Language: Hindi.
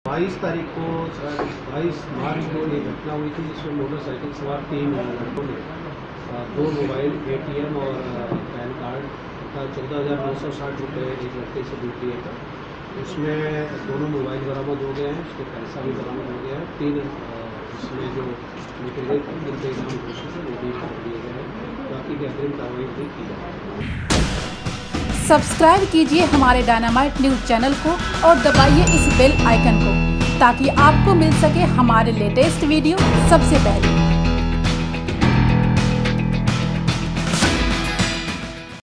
22 तारीख को 22 मार्च को ये घटना हुई थी, जिसमें मोटरसाइकिल सवार 3 लड़कों ने 2 मोबाइल, ATM और पैन कार्ड तथा 14,960 रुपये एक लड़के से लूट लिए था। उसमें दोनों मोबाइल बरामद हो गए हैं, उसके पैसा भी बरामद हो गया है। 3 इसमें जो निकल गए थे, जिनके नाम घोषित है वो भी कर दिए गए हैं। बाकी की अग्रिम कार्रवाई भी की जाएगी। सब्सक्राइब कीजिए हमारे डायनामाइट न्यूज़ चैनल को और दबाइए इस बेल आइकन को, ताकि आपको मिल सके हमारे लेटेस्ट वीडियो सबसे पहले।